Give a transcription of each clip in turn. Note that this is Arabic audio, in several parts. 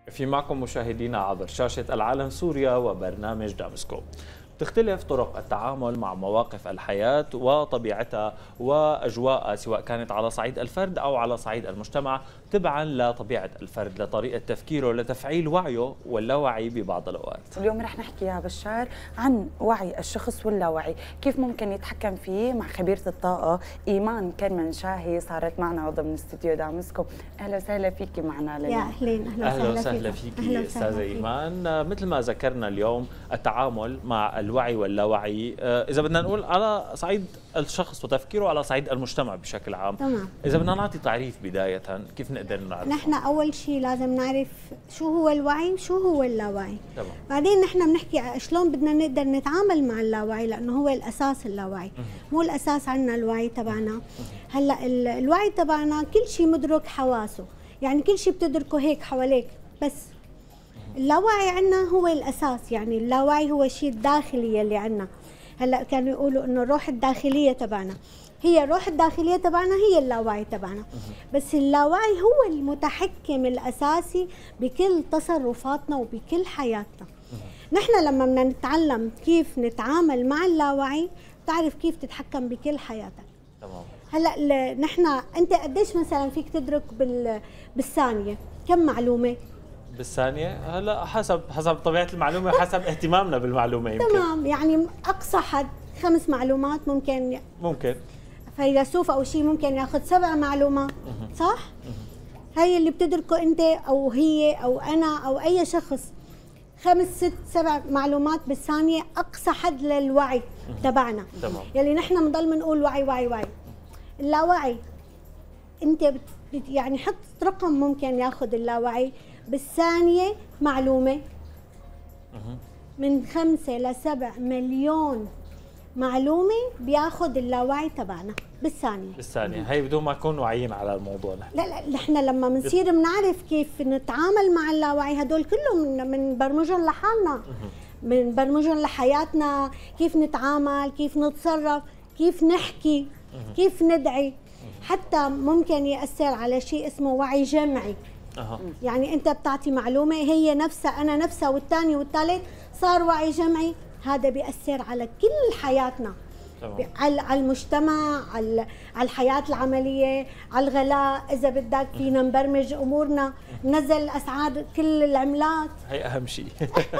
في معكم مشاهدينا عبر شاشة العالم سوريا وبرنامج دامسكو. تختلف طرق التعامل مع مواقف الحياة وطبيعتها وأجواءها، سواء كانت على صعيد الفرد أو على صعيد المجتمع، تبعا لطبيعة الفرد، لطريقة تفكيره، لتفعيل وعيه واللاوعي ببعض الأوقات. اليوم رح نحكي يا بشار عن وعي الشخص واللاوعي، كيف ممكن يتحكم فيه مع خبيرة الطاقة إيمان كرمان شاهي، صارت معنا ضمن استوديو دامسكو. أهلا وسهلا فيكي معنا لنا. يا أهلين، أهلا وسهلا فيكي أستاذة إيمان. مثل ما ذكرنا اليوم التعامل مع الوعي واللاوعي، إذا بدنا نقول على صعيد الشخص وتفكيره على صعيد المجتمع بشكل عام. تمام. إذا بدنا نعطي تعريف بداية، كيف نقدر نعرف؟ نحن أول شيء لازم نعرف شو هو الوعي وشو هو اللاوعي. تمام. بعدين نحن بنحكي شلون بدنا نقدر نتعامل مع اللاوعي، لأنه هو الأساس. اللاوعي مو الأساس، عندنا الوعي تبعنا. هلا الوعي تبعنا كل شيء مدرك حواسه، يعني كل شيء بتدركه هيك حواليك، بس اللاوعي عندنا هو الأساس. يعني اللاوعي هو الشيء الداخلي اللي عندنا. هلا كانوا يقولوا إنه الروح الداخلية تبعنا، هي الروح الداخلية تبعنا هي اللاوعي تبعنا. بس اللاوعي هو المتحكم الأساسي بكل تصرفاتنا وبكل حياتنا. نحن لما بدنا نتعلم كيف نتعامل مع اللاوعي، تعرف كيف تتحكم بكل حياتك. تمام. هلا نحن انت قديش مثلا فيك تدرك بالثانية كم معلومة؟ بالثانية؟ هلا حسب طبيعة المعلومة وحسب اهتمامنا بالمعلومة يمكن. تمام، يعني أقصى حد 5 معلومات ممكن. فيلسوف أو شيء ممكن ياخذ 7 معلومات، صح؟ هي اللي بتدركه أنت أو هي أو أنا أو أي شخص، 5 6 7 معلومات بالثانية أقصى حد للوعي تبعنا. تمام. يلي نحن بنضل بنقول وعي وعي وعي. اللاوعي أنت يعني حط رقم ممكن ياخذ اللاوعي بالثانية معلومة، من 5 ل 7 مليون معلومة بياخذ اللاوعي تبعنا بالثانية. هي بدون ما نكون واعيين على الموضوع. لا نحن لما بنصير بنعرف كيف نتعامل مع اللاوعي، هدول كلهم بنبرمجهم لحالنا، بنبرمجهم لحياتنا، كيف نتعامل، كيف نتصرف، كيف نحكي، كيف ندعي. حتى ممكن يأثر على شيء اسمه وعي جمعي. يعني انت بتعطي معلومة هي نفسها انا نفسها والثاني والثالث، صار وعي جمعي. هذا بيأثر على كل حياتنا. على المجتمع، على الحياة العملية، على الغلاء، إذا بدك فينا نبرمج أمورنا، ننزل أسعار كل العملات. هي أهم شيء.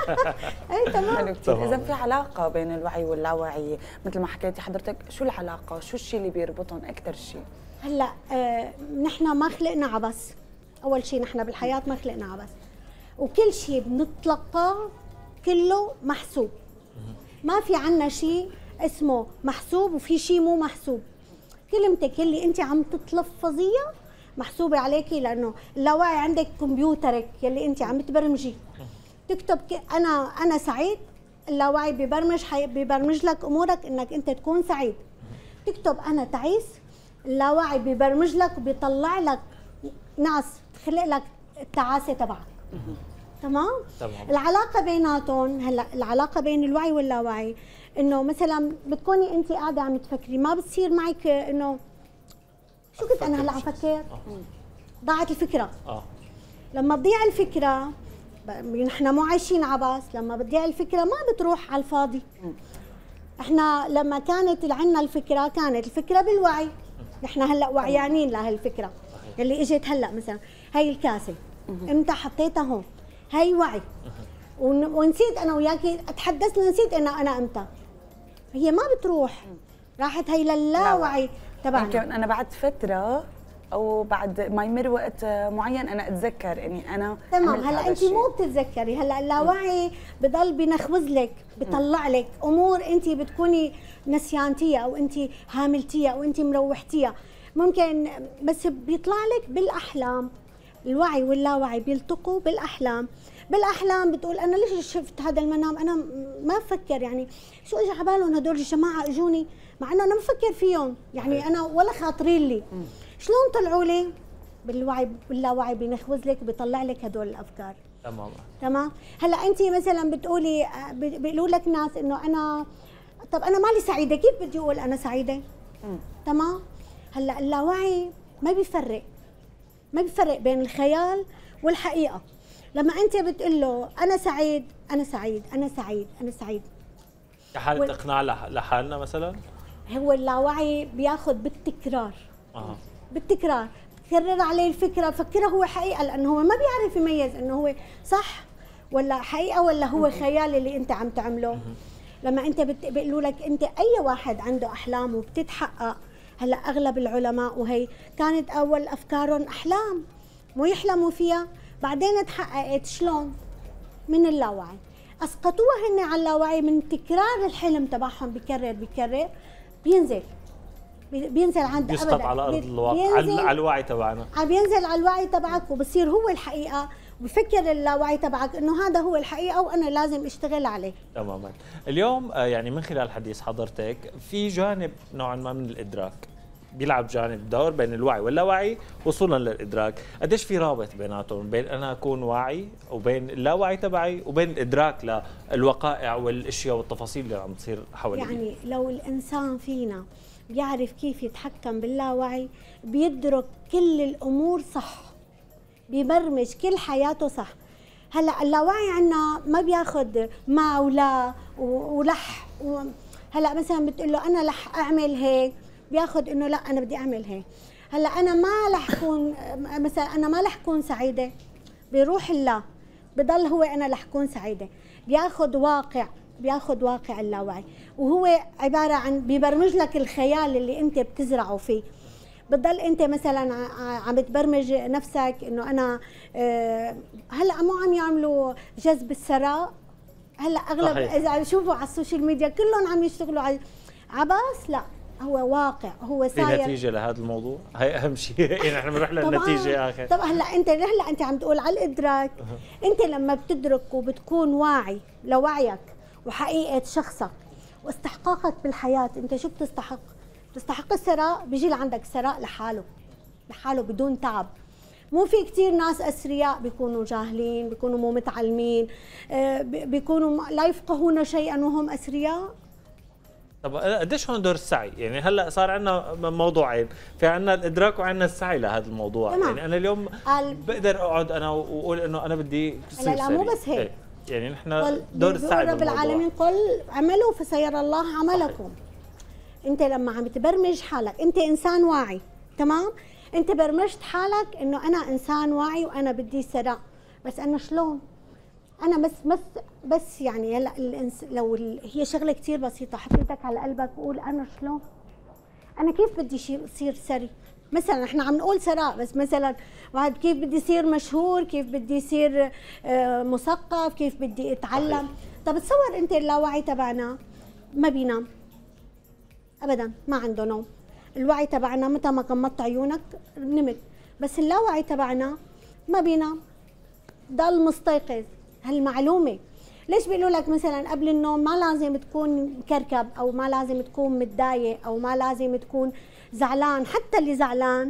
أي تمام. إذا في علاقة بين الوعي واللاوعي مثل ما حكيتي حضرتك، شو العلاقة؟ شو الشيء اللي بيربطهم أكثر شيء؟ هلا نحن ما خلقنا عبس. أول شيء نحن بالحياة ما خلقنا عبس، وكل شيء بنتلقاه كله محسوب. ما في عنا شيء اسمه محسوب وفي شيء مو محسوب. كلمتك اللي انت عم تتلفظيها محسوبه عليكي، لانه اللاوعي عندك كمبيوترك يلي انت عم تبرمجي. تكتب انا سعيد، اللاوعي ببرمج لك امورك انك انت تكون سعيد. تكتب انا تعيس، اللاوعي ببرمج لك وبيطلع لك ناس تخلق لك التعاسه تبعك. تمام؟ العلاقه بيناتهم، هلا العلاقه بين الوعي واللاوعي انه مثلا بتكوني انت قاعده عم تفكري، ما بتصير معك انه شو كنت انا هلا عم فكر؟ ضاعت الفكره. لما تضيع الفكره، نحن مو عايشين عبس، لما بتضيع الفكره ما بتروح على الفاضي. احنا لما كانت عندنا الفكره، كانت الفكره بالوعي. نحن هلا وعيانين لهالفكره اللي اجت هلا. مثلا هي الكاسه امتى حطيتها هون؟ هي وعي. ونسيت انا وياكي تحدثنا، نسيت انا امتى. هي ما بتروح، راحت هي للاوعي تبعنا. يمكن انا بعد فتره او بعد ما يمر وقت معين انا اتذكر اني انا تمام. هلا انت مو بتتذكري، هلا اللاوعي بضل بنخبز لك، بيطلع لك امور انت بتكوني نسيانتيها او انت هاملتيها او انت مروحتيها ممكن، بس بيطلع لك بالاحلام. الوعي واللاوعي بيلتقوا بالاحلام. بالاحلام بتقول انا ليش شفت هذا المنام، انا ما بفكر يعني شو اجى على بالهم هدول الجماعه اجوني، مع انه انا ما بفكر فيهم، يعني انا ولا خاطرين لي. شلون طلعوا لي؟ بالوعي واللاوعي بينخوز لك وبيطلع لك هدول الافكار. تمام. هلا انت مثلا بتقولي، بيقولوا لك ناس انه انا، طب انا مالي سعيده، كيف بدي اقول انا سعيده؟ تمام. هلا اللاوعي ما بيفرق بين الخيال والحقيقه. لما انت بتقول له انا سعيد انا سعيد انا سعيد انا سعيد، كحالة اقناع لحالنا مثلا. هو اللاوعي بياخذ بالتكرار. بالتكرار تكرر عليه الفكره، فكره هو حقيقه، لانه هو ما بيعرف يميز انه هو صح ولا حقيقه ولا هو خيال اللي انت عم تعمله. لما انت بيقولوا لك انت اي واحد عنده احلام وبتتحقق، هلا اغلب العلماء وهي كانت اول افكارهم احلام مو يحلموا فيها، بعدين تحققت. شلون؟ من اللاوعي. اسقطوها هن على اللاوعي من تكرار الحلم تبعهم، بكرر بينزل عند يسقط على ارض الواقع، على الوعي تبعنا، بينزل على الوعي تبعك وبصير هو الحقيقه، وبفكر اللاوعي تبعك انه هذا هو الحقيقه وانا لازم اشتغل عليه. تماما. اليوم يعني من خلال حديث حضرتك في جانب نوعا ما من الادراك بيلعب جانب دور بين الوعي واللاوعي وصولا للادراك، قديش في رابط بيناتهم، بين انا اكون واعي وبين اللاوعي تبعي وبين الادراك للوقائع والاشياء والتفاصيل اللي عم تصير حواليه. يعني لو الانسان فينا بيعرف كيف يتحكم باللاوعي بيدرك كل الامور صح، بيبرمج كل حياته صح. هلا اللاوعي عنا ما بياخذ ما ولا ولح هلا مثلا بتقول له انا رح اعمل هيك، بياخذ انه لا انا بدي اعمل هيك. هلا انا ما رح اكون مثلا انا ما رح اكون سعيده، بيروح الله بضل هو انا رح اكون سعيده. بياخذ واقع اللاوعي، وهو عباره عن بيبرمج لك الخيال اللي انت بتزرعه فيه. بتضل انت مثلا عم تبرمج نفسك انه انا هلا مو عم يعملوا جذب الثراء، هلا اغلب اذا شوفوا على السوشيال ميديا كلهم عم يشتغلوا على عباس. لا هو واقع، هو في نتيجه لهذا الموضوع، هي اهم شيء. يعني نحن بنروح للنتيجه اخر. طبعا هلا انت عم تقول على الادراك. انت لما بتدرك وبتكون واعي لوعيك وحقيقه شخصك واستحقاقك بالحياه، انت شو بتستحق؟ بتستحق الثراء، بيجي لعندك ثراء لحاله بدون تعب. مو في كثير ناس اثرياء بيكونوا جاهلين، بيكونوا مو متعلمين، بيكونوا لا يفقهون شيئا وهم اثرياء. طب قديش هون دور السعي؟ يعني هلا صار عندنا موضوعين، في عندنا الادراك وعندنا السعي لهذا الموضوع. تمام. يعني انا اليوم بقدر اقعد انا واقول انه انا بدي تصير لا مو بس هيك. يعني نحن دور السعي رب العالمين قل اعملوا فسيرى الله عملكم. انت لما عم تبرمج حالك، انت انسان واعي، تمام؟ انت برمجت حالك انه انا انسان واعي وانا بدي ثراء، بس انا شلون؟ انا بس يعني هلا لو هي شغله كثير بسيطه، حط ايدك على قلبك وقول انا شلون؟ انا كيف بدي اصير ثري؟ مثلا احنا عم نقول ثراء، بس مثلا واحد كيف بدي اصير مشهور، كيف بدي اصير مثقف، كيف بدي اتعلم. طب تصور انت اللاوعي تبعنا ما بينام ابدا، ما عنده نوم. الوعي تبعنا متى ما غمضت عيونك نمت، بس اللاوعي تبعنا ما بينام، ضل مستيقظ. هالمعلومه ليش بيقولوا لك مثلا قبل النوم ما لازم تكون مكركب، او ما لازم تكون متضايق، او ما لازم تكون زعلان. حتى اللي زعلان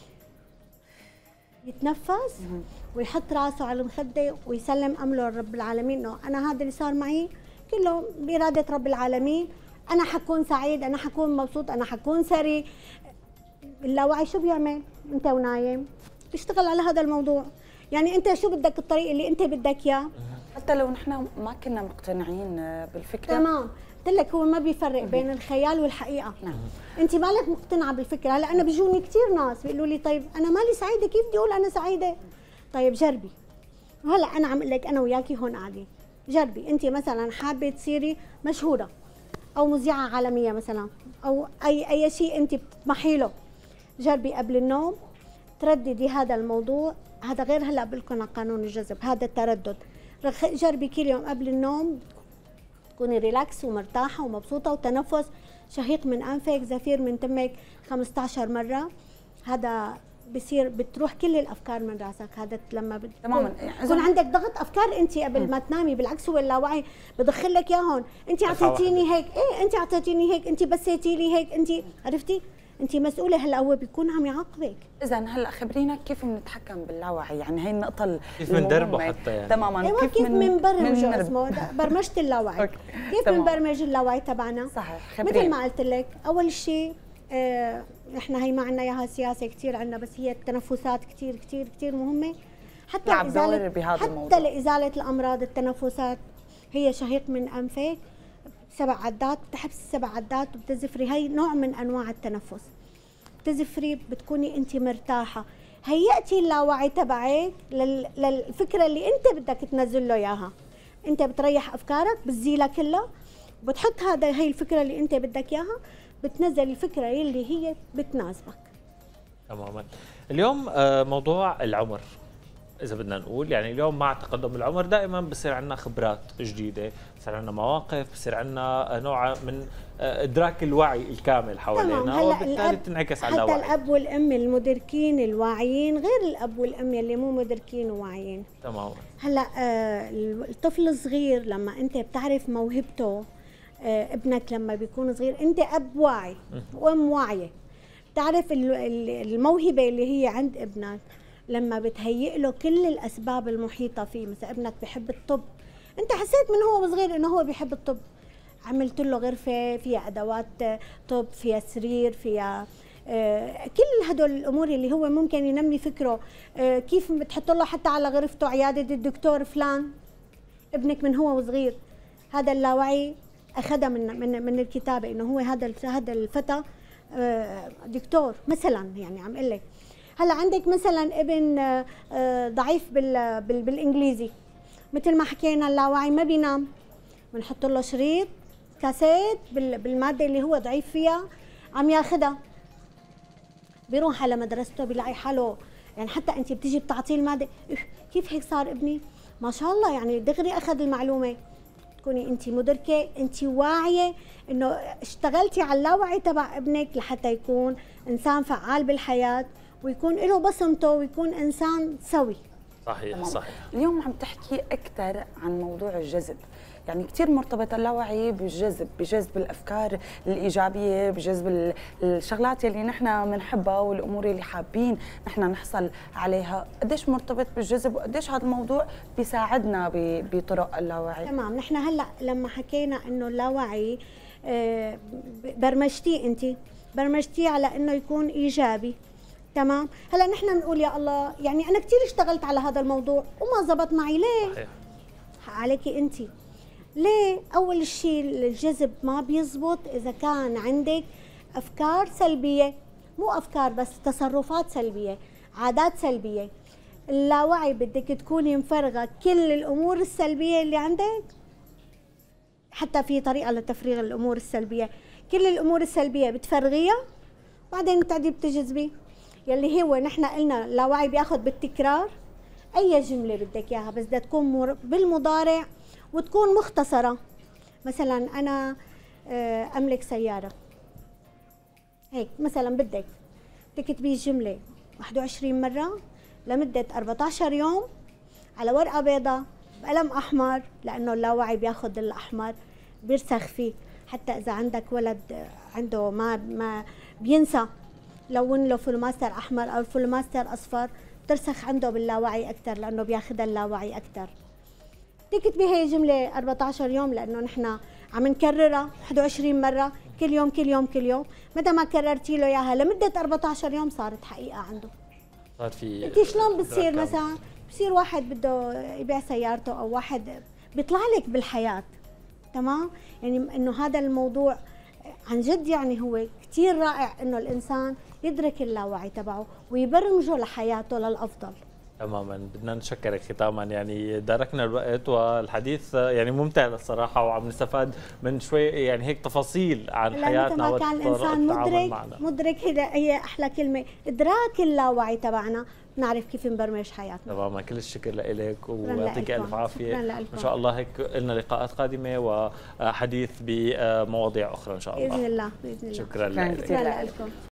يتنفس ويحط راسه على المخده ويسلم امره لرب العالمين، انه انا هذا اللي صار معي كله باراده رب العالمين، انا حكون سعيد، انا حكون مبسوط، انا حكون ثري. اللاوعي شو بيعمل انت ونايم؟ بيشتغل على هذا الموضوع. يعني انت شو بدك الطريق اللي انت بدك اياه، حتى لو نحن ما كنا مقتنعين بالفكره. تمام، قلت لك هو ما بيفرق بين الخيال والحقيقه. نعم. انت مالك مقتنعه بالفكره. هلا انا بيجوني كثير ناس بيقولوا لي طيب انا مالي سعيده، كيف بدي اقول انا سعيده؟ طيب جربي. هلا انا عم اقول لك انا وياكي هون قاعدين، جربي. انت مثلا حابه تصيري مشهوره او مذيعه عالميه مثلا، او اي شيء انت بتطمحي له، جربي قبل النوم ترددي هذا الموضوع. هذا غير هلا بلكم على قانون الجذب، هذا التردد. جربي كل يوم قبل النوم تكوني ريلاكس ومرتاحه ومبسوطه، وتنفس شهيق من انفك، زفير من تمك 15 مره. هذا بصير بتروح كل الافكار من راسك. هذا لما تماما يكون عندك ضغط افكار انت قبل ما تنامي، بالعكس هو اللاوعي بدخل لك اياهم. انت اعطيتيني هيك، ايه انت اعطيتيني هيك، انت بسيتي لي هيك، انت عرفتي انت مسؤوله. هلا هو بيكون عم يعاقبك. اذا هلا خبرينا كيف بنتحكم باللاوعي، يعني هي النقطه كيف بندربه حتى يعني. تماما. أيوة كيف بنبرمجه، اسمه برمجه اللاوعي. كيف بنبرمج اللاوعي تبعنا؟ صحيح، خبرينا. مثل ما قلت لك اول شيء احنا هي ما عندنا اياها سياسه كثير عندنا، بس هي التنفسات كثير كثير كثير مهمه. حتى يلعب دور بهذا حتى الموضوع. لازاله الامراض التنفسات. هي شهيق من انفك 7 عدات، بتحبس 7 عدات وبتزفري، هي نوع من انواع التنفس. بتزفري بتكوني انت مرتاحه، هيأتي اللاوعي تبعك للفكره اللي انت بدك تنزل له اياها. انت بتريح افكارك، بتزيلها كلها، بتحط هي الفكره اللي انت بدك اياها، بتنزل الفكره اللي هي بتناسبك. تماما. اليوم موضوع العمر، إذا بدنا نقول يعني اليوم مع تقدم العمر دائما بصير عندنا خبرات جديدة، بصير عندنا مواقف، بصير عندنا نوع من إدراك الوعي الكامل حوالينا، وبالتالي بتنعكس على اللاوعي. حتى الأب والأم المدركين الواعيين غير الأب والأم اللي مو مدركين وواعيين. تماما. هلا الطفل الصغير لما أنت بتعرف موهبته، ابنك لما بيكون صغير، أنت أب واعي وأم واعية، بتعرف الموهبة اللي هي عند ابنك. لما بتهيئ له كل الاسباب المحيطه فيه، مثلا ابنك بحب الطب، انت حسيت من هو صغير انه هو بيحب الطب، عملت له غرفه فيها ادوات طب، فيها سرير، فيها كل هدول الامور اللي هو ممكن ينمي فكره. كيف بتحط له حتى على غرفته عياده الدكتور فلان. ابنك من هو صغير هذا اللاوعي اخذها من الكتابه، انه هو هذا الفتى دكتور مثلا. يعني عم اقول لك هلا عندك مثلا ابن ضعيف بالانجليزي، مثل ما حكينا اللاوعي ما بينام، بنحط له شريط كاسيت بالماده اللي هو ضعيف فيها، عم ياخذها، بيروح على مدرسته بيلاقي حاله. يعني حتى انت بتيجي بتعطيه الماده، كيف هيك صار ابني؟ ما شاء الله، يعني دغري اخذ المعلومه. تكوني انت مدركه، انت واعيه انه اشتغلتي على اللاوعي تبع ابنك لحتى يكون انسان فعال بالحياه، ويكون له بصمته، ويكون انسان سوي. صحيح صحيح. اليوم عم تحكي اكثر عن موضوع الجذب، يعني كثير مرتبط اللاوعي بالجذب، بجذب الافكار الايجابيه، بجذب الشغلات اللي نحن بنحبها والامور اللي حابين نحن نحصل عليها. قديش مرتبط بالجذب، وقديش هذا الموضوع بيساعدنا بطرق اللاوعي؟ تمام. نحن هلا لما حكينا انه اللاوعي برمجتيه، انت برمجتيه على انه يكون ايجابي. تمام. هلا نحن بنقول يا الله، يعني انا كثير اشتغلت على هذا الموضوع وما زبط معي. ليه؟ صحيح. عليكي انت. ليه؟ اول شيء الجذب ما بيزبط اذا كان عندك افكار سلبيه، مو افكار بس، تصرفات سلبيه، عادات سلبيه. اللاوعي بدك تكوني مفرغه كل الامور السلبيه اللي عندك، حتى في طريقه لتفريغ الامور السلبيه. كل الامور السلبيه بتفرغيها، بعدين بتعدي بتجذبي. يلي هو نحن قلنا اللاوعي بياخذ بالتكرار. اي جمله بدك اياها بس بدها تكون بالمضارع وتكون مختصره. مثلا انا املك سياره، هيك مثلا بدك تكتبي الجمله 21 مره لمده 14 يوم على ورقه بيضاء بقلم احمر، لانه اللاوعي بياخذ الاحمر بيرسخ فيه. حتى اذا عندك ولد عنده ما بينسى، لون له فلوماستر احمر او فلوماستر اصفر، بترسخ عنده باللاوعي اكثر، لانه بياخذها اللاوعي اكثر. تكتبي هي الجمله 14 يوم، لانه نحن عم نكررها 21 مره كل يوم كل يوم كل يوم. متى ما كررتي له اياها لمده 14 يوم صارت حقيقه عنده. صار في. انت شلون بتصير مثلا؟ بصير واحد بده يبيع سيارته، او واحد بيطلع لك بالحياه. تمام. يعني انه هذا الموضوع عن جد يعني هو كثير رائع، انه الانسان يدرك اللاوعي تبعه ويبرمجه لحياته للافضل. تماما. بدنا نشكرك ختاما، يعني داركنا الوقت والحديث يعني ممتع للصراحه، وعم نستفاد من شوي يعني هيك تفاصيل عن حياتنا وطريقه الانسان مدرك هي احلى كلمه، ادراك اللاوعي تبعنا، نعرف كيف نبرمج حياتنا. تماما. كل الشكر لك ويعطيك الف عافيه. ان شاء الله هيك لنا لقاءات قادمه وحديث بمواضيع اخرى ان شاء الله. باذن الله باذن الله. شكرا لك. شكرا لكم.